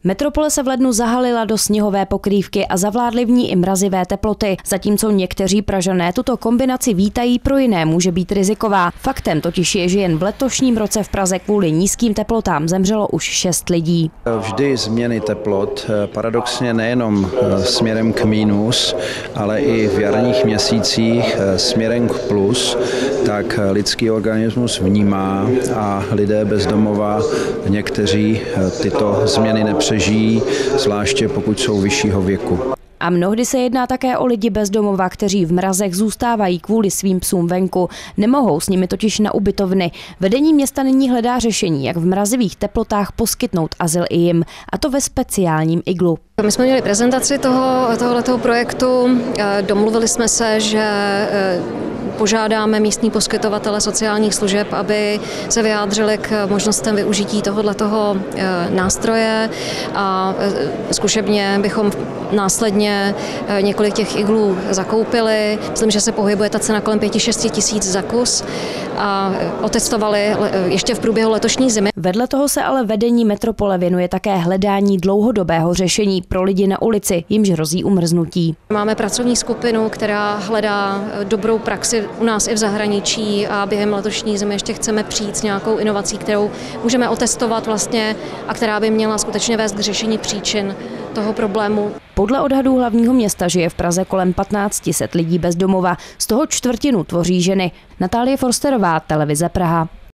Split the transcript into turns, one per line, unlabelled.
Metropole se v lednu zahalila do sněhové pokrývky a zavládly v ní i mrazivé teploty. Zatímco někteří Pražané tuto kombinaci vítají, pro jiné může být riziková. Faktem totiž je, že jen v letošním roce v Praze kvůli nízkým teplotám zemřelo už 6 lidí.
Vždy změny teplot, paradoxně nejenom směrem k mínus, ale i v jarních měsících směrem k plus, tak lidský organismus vnímá a lidé bez domova někteří tyto změny nepřežijí, zvláště pokud jsou vyššího věku.
A mnohdy se jedná také o lidi bez domova, kteří v mrazech zůstávají kvůli svým psům venku. Nemohou s nimi totiž na ubytovny. Vedení města nyní hledá řešení, jak v mrazivých teplotách poskytnout azyl i jim, a to ve speciálním iglu.
My jsme měli prezentaci tohoto projektu, domluvili jsme se, že požádáme místní poskytovatele sociálních služeb, aby se vyjádřili k možnostem využití tohoto nástroje a zkušebně bychom následně několik těch iglů zakoupili. Myslím, že se pohybuje ta cena kolem 5–6 tisíc za kus a otestovali ještě v průběhu letošní zimy.
Vedle toho se ale vedení metropole věnuje také hledání dlouhodobého řešení pro lidi na ulici, jimž hrozí umrznutí.
Máme pracovní skupinu, která hledá dobrou praxi u nás i v zahraničí a během letošní zimy ještě chceme přijít s nějakou inovací, kterou můžeme otestovat vlastně a která by měla skutečně vést k řešení příčin toho problému.
Podle odhadů hlavního města žije v Praze kolem 1500 lidí bez domova, z toho čtvrtinu tvoří ženy. Natálie Forsterová, Televize Praha.